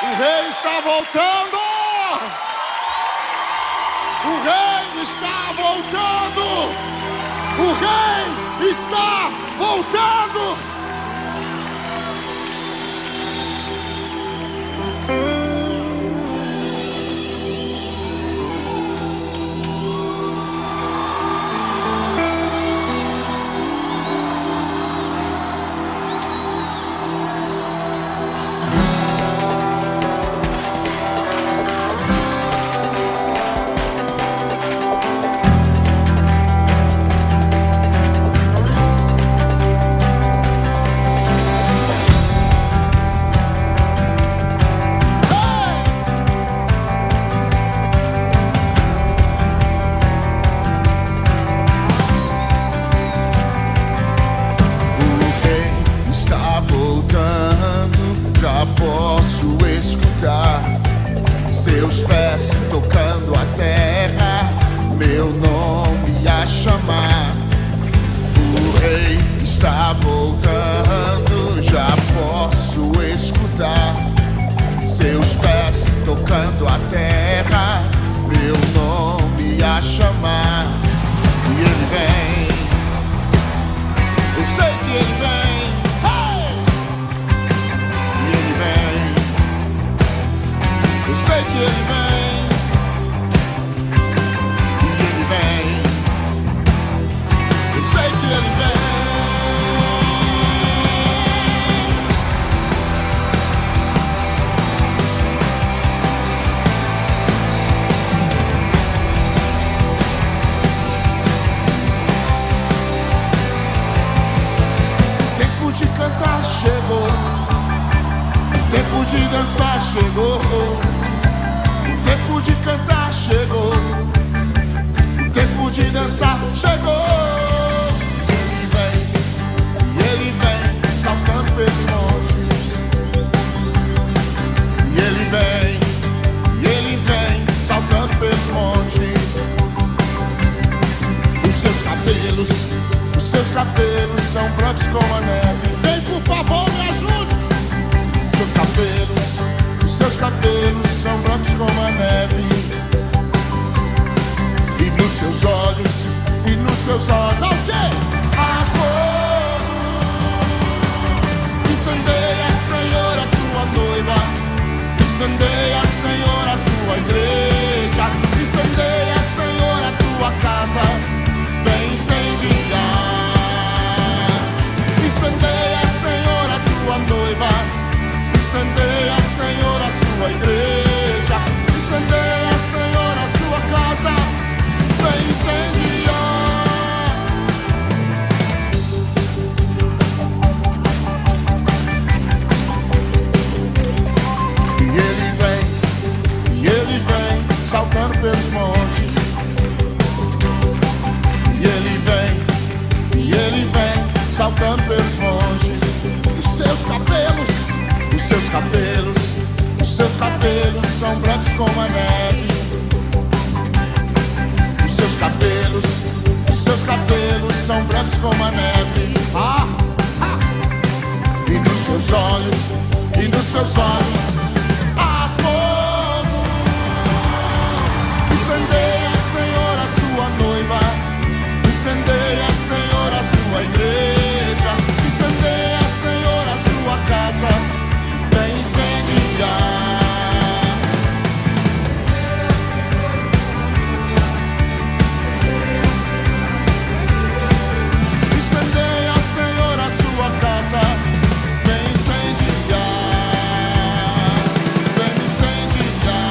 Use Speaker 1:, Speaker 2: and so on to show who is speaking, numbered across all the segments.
Speaker 1: O rei está voltando! O rei está voltando! O rei está voltando! Já posso escutar seus pés tocando a terra, meu nome a chamar. O rei está voltando, já posso escutar seus pés tocando a terra, meu nome a chamar. E ele vem, eu sei que ele vem. Eu sei que ele vem, e ele vem, eu sei que ele vem. Tempo de cantar chegou, tempo de dançar chegou. O tempo de cantar chegou, o tempo de dançar chegou. E ele vem, saltando pelos montes. E ele vem, saltando pelos montes. Os seus cabelos são brancos como a neve. Vem, por favor, me ajude. Os seus cabelos são brancos como a neve. E nos seus olhos, ao quê? A fogo. Incendeia, Senhor, a tua noiva. Incendeia, Senhor, a tua igreja. Incendeia, Senhor, a tua casa. Vem incendiar. Incendeia, Senhor, a tua noiva. Incendeia, Senhor, a sua igreja. Incendeia, Senhor, a sua casa. Vem incendiar. E ele vem, saltando pelos montes. E ele vem, saltando pelos montes. Os seus cabelos são brancos como a neve. Os seus cabelos são brancos como a neve. E nos seus olhos, há fogo. Incendeia, Senhor, a sua noiva. Incendeia, Senhor, a sua igreja. Incendeia, Senhor, a sua casa. Vem incendiar. Incendeia, Senhor, a sua casa. Vem incendiar. Vem incendiar.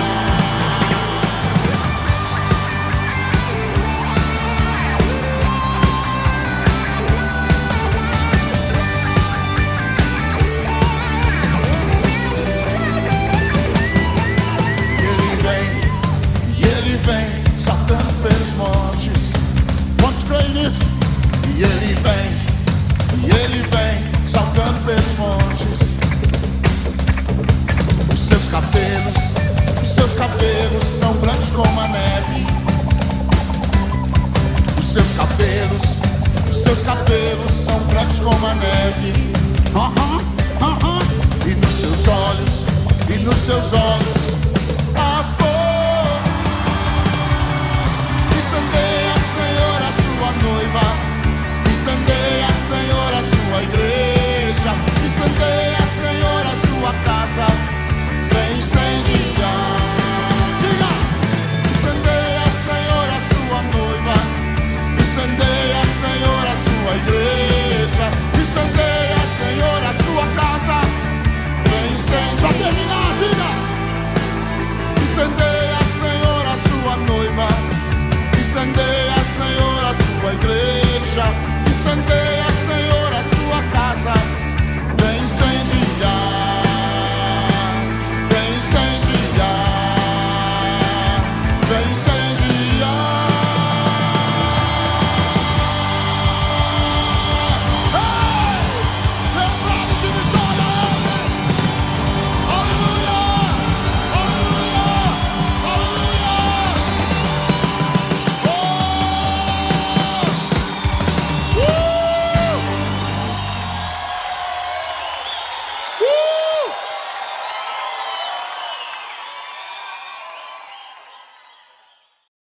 Speaker 1: E ele vem, saltando pelos montes. Quantos creem nisso? E ele vem, saltando pelos montes. Os seus cabelos são brancos como a neve. Os seus cabelos são brancos como a neve. E nos seus seus olhos.